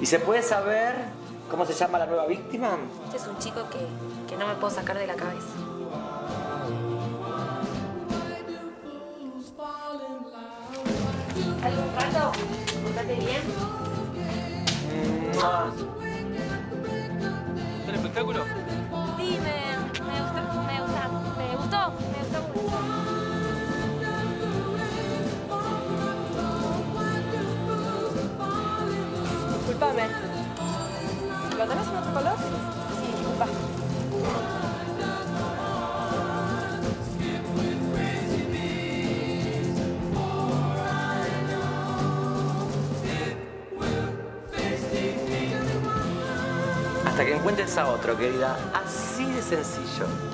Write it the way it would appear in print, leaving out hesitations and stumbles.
¿Y se puede saber cómo se llama la nueva víctima? Este es un chico que no me puedo sacar de la cabeza. ¿Algún rato? ¿Portate bien? ¿Está el espectáculo? Sí, me gustó mucho. Disculpame. ¿Lo tenés en otro color? Sí, disculpa. Hasta que encuentres a otro, querida. Así de sencillo.